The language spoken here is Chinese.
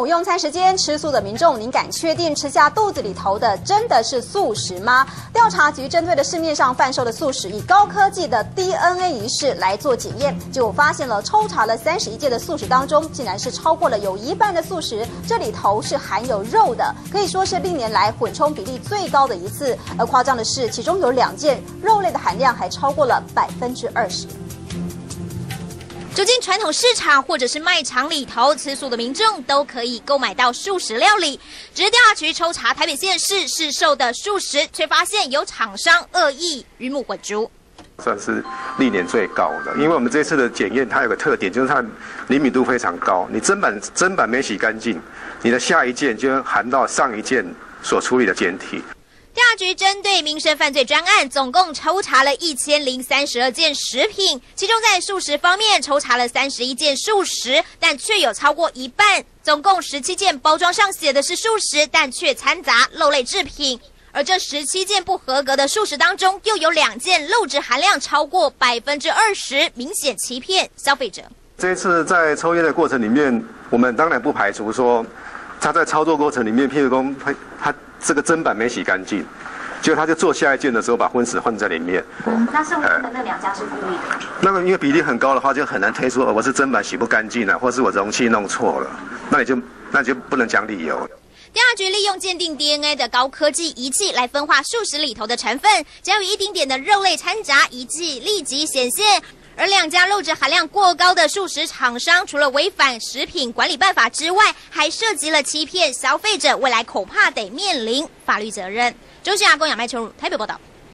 午用餐时间，吃素的民众，您敢确定吃下肚子里头的真的是素食吗？调查局针对了市面上贩售的素食，以高科技的 DNA 仪式来做检验，结果发现了抽查了31件的素食当中，竟然是超过了有一半的素食，这里头是含有肉的，可以说是历年来混充比例最高的一次。而夸张的是，其中有2件肉类的含量还超过了20%。 走进传统市场或者是卖场里头，吃素的民众都可以购买到素食料理。只是调查局抽查台北县市市售的素食，却发现有厂商恶意鱼目混珠， 算是历年最高的。因为我们这次的检验，它有个特点，就是它灵敏度非常高。你砧板没洗干净，你的下一件就含到上一件所处理的检体。 调查局针对民生犯罪专案，总共抽查了1032件食品，其中在素食方面抽查了31件素食，但却有超过一半，总共17件包装上写的是素食，但却掺杂肉类制品。而这17件不合格的素食当中，又有2件肉质含量超过20%，明显欺骗消费者。 这一次在抽验的过程里面，我们当然不排除说他在操作过程里面，譬如说他这个砧板没洗干净，结果他就做下一件的时候把荤食混在里面。 那剩下的那2家是故意的？ 那个因为比例很高的话，就很难推出我是砧板洗不干净了，或是我容器弄错了，那你就不能讲理由。 调查局利用鉴定 DNA 的高科技仪器来分化素食里头的成分，只要有一丁点的肉类掺杂，仪器立即显现。而2家肉质含量过高的素食厂商，除了违反食品管理办法之外，还涉及了欺骗消费者，未来恐怕得面临法律责任。中视亚公亚麦秋如台北报道。